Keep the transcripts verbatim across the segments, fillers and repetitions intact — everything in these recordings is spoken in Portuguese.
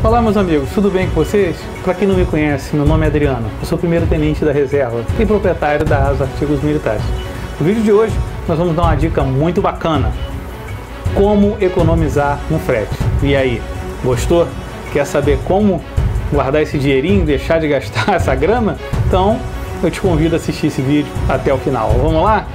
Olá meus amigos, tudo bem com vocês? Para quem não me conhece, meu nome é Adriano, eu sou primeiro tenente da reserva e proprietário da ASA Artigos Militares. No vídeo de hoje nós vamos dar uma dica muito bacana: como economizar no frete. E aí, gostou? Quer saber como guardar esse dinheirinho, deixar de gastar essa grana? Então eu te convido a assistir esse vídeo até o final. Vamos lá?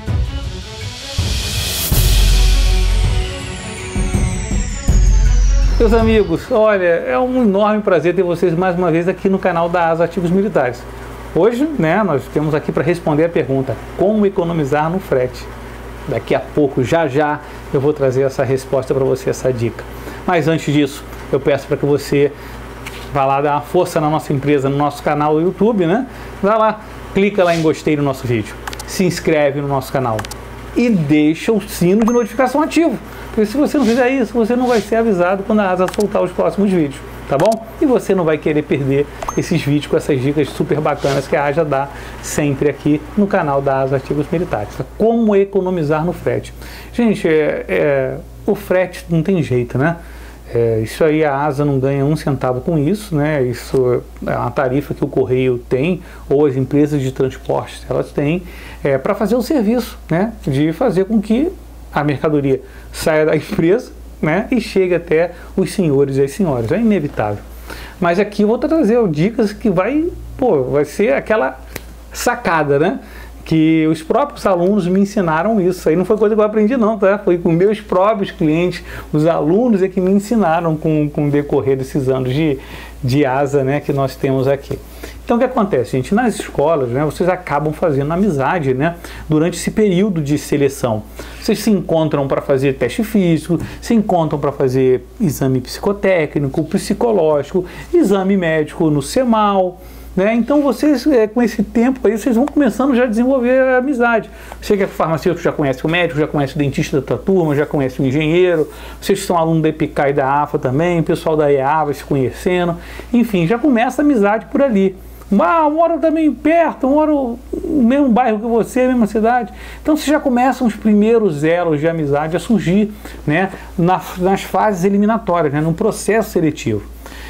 Meus amigos, olha, é um enorme prazer ter vocês mais uma vez aqui no canal da ASA Artigos Militares. Hoje, né, nós temos aqui para responder a pergunta: como economizar no frete? Daqui a pouco, já já, eu vou trazer essa resposta para você, essa dica. Mas antes disso, eu peço para que você vá lá dar uma força na nossa empresa, no nosso canal do YouTube, né? Vai lá, clica lá em gostei no nosso vídeo, se inscreve no nosso canal e deixa o sino de notificação ativo. Porque se você não fizer isso, você não vai ser avisado quando a ASA soltar os próximos vídeos, tá bom? E você não vai querer perder esses vídeos com essas dicas super bacanas que a ASA dá sempre aqui no canal da ASA Artigos Militares. Como economizar no frete? Gente, é, é, o frete não tem jeito, né? É, isso aí a ASA não ganha um centavo com isso, né? Isso é uma tarifa que o Correio tem, ou as empresas de transporte elas têm, é, para fazer o serviço, né? De fazer com que a mercadoria saia da empresa, né, e chegue até os senhores e as senhoras. É inevitável. Mas aqui eu vou trazer dicas que vai, pô, vai ser aquela sacada, né? Que os próprios alunos me ensinaram isso. Aí não foi coisa que eu aprendi não, tá? Foi com meus próprios clientes, os alunos é que me ensinaram com, com o decorrer desses anos de, de ASA, né, que nós temos aqui. Então o que acontece, gente? Nas escolas, né, vocês acabam fazendo amizade, né, durante esse período de seleção. Vocês se encontram para fazer teste físico, se encontram para fazer exame psicotécnico, psicológico, exame médico no CEMAL, né? Então vocês, é, com esse tempo aí, vocês vão começando já a desenvolver a amizade. Você que é farmacêutico já conhece o médico, já conhece o dentista da tua turma, já conhece o engenheiro, vocês que são alunos da EPICAR e da AFA também, o pessoal da E A vai se conhecendo, enfim, já começa a amizade por ali. Ah, mora também perto, mora no mesmo bairro que você, mesma cidade. Então você já começam os primeiros elos de amizade a surgir, né, nas, nas fases eliminatórias, né, no processo seletivo.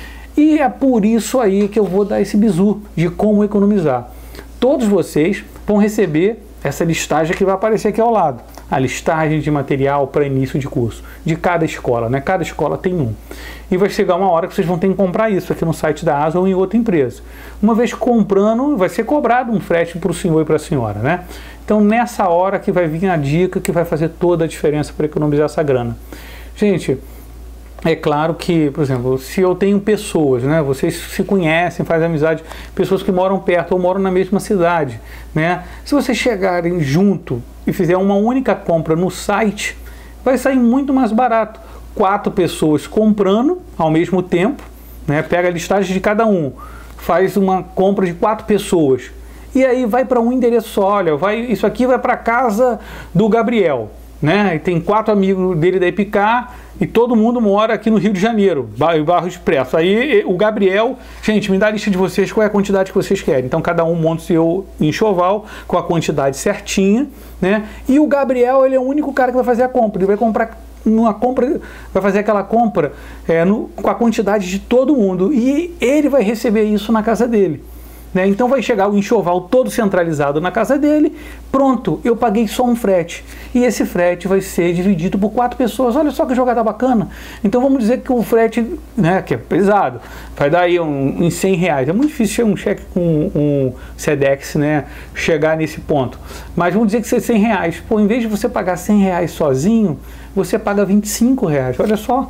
E é por isso aí que eu vou dar esse bizu de como economizar. Todos vocês vão receber essa listagem que vai aparecer aqui ao lado. A listagem de material para início de curso, de cada escola, né? Cada escola tem um. E vai chegar uma hora que vocês vão ter que comprar isso aqui no site da ASA ou em outra empresa. Uma vez comprando, vai ser cobrado um frete para o senhor e para a senhora, né? Então nessa hora que vai vir a dica que vai fazer toda a diferença para economizar essa grana. Gente, é claro que, por exemplo, se eu tenho pessoas, né, vocês se conhecem, fazem amizade, pessoas que moram perto ou moram na mesma cidade, né, se vocês chegarem junto e fizer uma única compra no site, vai sair muito mais barato. Quatro pessoas comprando ao mesmo tempo, né, pega a listagem de cada um, faz uma compra de quatro pessoas, e aí vai para um endereço só. Olha, vai, isso aqui vai para casa do Gabriel, né? E tem quatro amigos dele da EPICAR e todo mundo mora aqui no Rio de Janeiro, bairro Expresso. Aí o Gabriel, gente, me dá a lista de vocês, qual é a quantidade que vocês querem. Então cada um monta o seu enxoval com a quantidade certinha, né? E o Gabriel, ele é o único cara que vai fazer a compra. Ele vai comprar numa compra, vai fazer aquela compra é, no, com a quantidade de todo mundo. E ele vai receber isso na casa dele. Né? Então vai chegar o enxoval todo centralizado na casa dele, pronto, eu paguei só um frete, e esse frete vai ser dividido por quatro pessoas. Olha só que jogada bacana. Então vamos dizer que o frete, né, que é pesado, vai dar aí um, em cem reais, é muito difícil um cheque com um SEDEX, né, chegar nesse ponto, mas vamos dizer que seja cem reais, pô, em vez de você pagar cem reais sozinho, você paga vinte e cinco reais, olha só.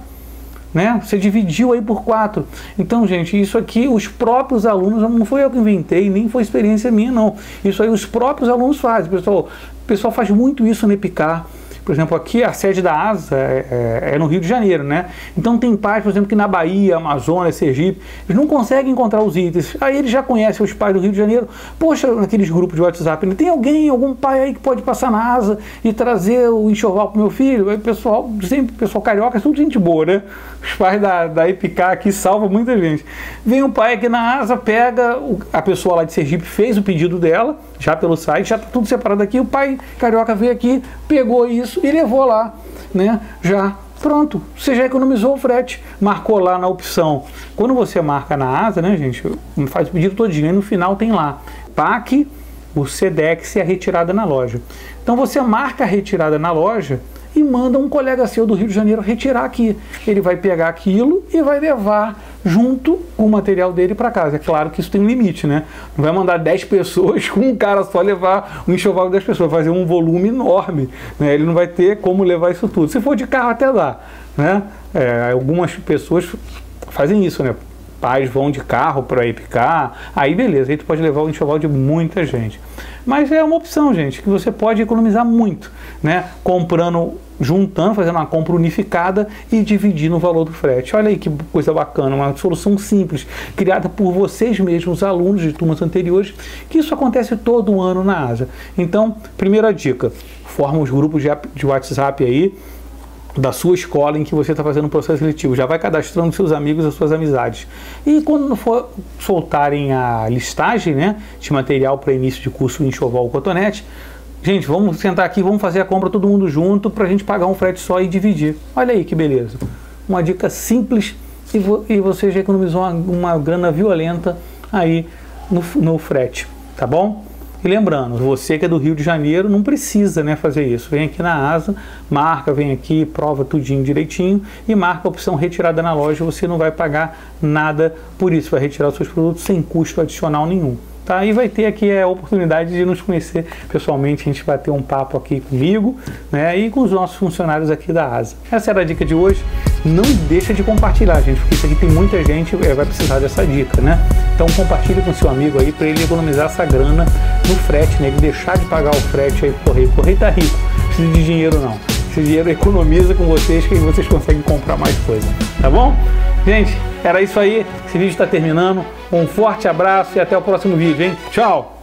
Né? Você dividiu aí por quatro. Então, gente, isso aqui os próprios alunos, não foi eu que inventei, nem foi experiência minha, não. Isso aí os próprios alunos fazem. Pessoal, o pessoal faz muito isso na EPICAR. Por exemplo, aqui a sede da ASA é, é, é no Rio de Janeiro, né? Então tem pais, por exemplo, que na Bahia, Amazonas, Sergipe, eles não conseguem encontrar os itens. Aí eles já conhecem os pais do Rio de Janeiro. Poxa, naqueles grupos de WhatsApp, tem alguém, algum pai aí que pode passar na ASA e trazer o enxoval para o meu filho? Aí o pessoal, sempre, pessoal carioca, é tudo gente boa, né? Os pais da, da EPICAR aqui salvam muita gente. Vem um pai aqui na ASA, pega, o, a pessoa lá de Sergipe fez o pedido dela, já pelo site, já está tudo separado aqui, o pai carioca veio aqui, pegou isso e levou lá, né, já Pronto, você já economizou o frete, marcou lá na opção. Quando você marca na Asa, né, gente, faz o pedido todinho, e no final tem lá, P A C, o Sedex e a retirada na loja. Então você marca a retirada na loja e manda um colega seu do Rio de Janeiro retirar aqui. Ele vai pegar aquilo e vai levar junto com o material dele para casa. É claro que isso tem um limite, né? Não vai mandar dez pessoas com um cara só levar um enxoval de dez pessoas, vai fazer um volume enorme, né? Ele não vai ter como levar isso tudo. Se for de carro até dá, né? É, algumas pessoas fazem isso, né? Pais vão de carro para ir picar, aí beleza, aí tu pode levar o enxoval de muita gente. Mas é uma opção, gente, que você pode economizar muito, né? Comprando, juntando, fazendo uma compra unificada e dividindo o valor do frete. Olha aí que coisa bacana, uma solução simples, criada por vocês mesmos, alunos de turmas anteriores, que isso acontece todo ano na Asa. Então, primeira dica, forma os grupos de WhatsApp aí, da sua escola em que você está fazendo um processo seletivo, já vai cadastrando seus amigos, as suas amizades. E quando for soltarem a listagem, né, de material para início de curso em enxoval ou cotonete, gente, vamos sentar aqui, vamos fazer a compra todo mundo junto para a gente pagar um frete só e dividir. Olha aí que beleza. Uma dica simples e, vo e você já economizou uma, uma grana violenta aí no, no frete, tá bom? E lembrando, você que é do Rio de Janeiro não precisa, né, fazer isso. Vem aqui na Asa, marca, vem aqui, prova tudinho direitinho e marca a opção retirada na loja. Você não vai pagar nada por isso, vai retirar os seus produtos sem custo adicional nenhum. Tá? E vai ter aqui a oportunidade de nos conhecer pessoalmente, a gente vai ter um papo aqui comigo, né, e com os nossos funcionários aqui da Asa. Essa era a dica de hoje. Não deixa de compartilhar, gente, porque isso aqui tem muita gente que vai precisar dessa dica, né? Então compartilhe com seu amigo aí para ele economizar essa grana no frete, né? Ele deixar de pagar o frete aí pro Correio. O Correio tá rico, não precisa de dinheiro não. Esse dinheiro economiza com vocês que vocês conseguem comprar mais coisa, tá bom? Gente, era isso aí. Esse vídeo está terminando. Um forte abraço e até o próximo vídeo, hein? Tchau!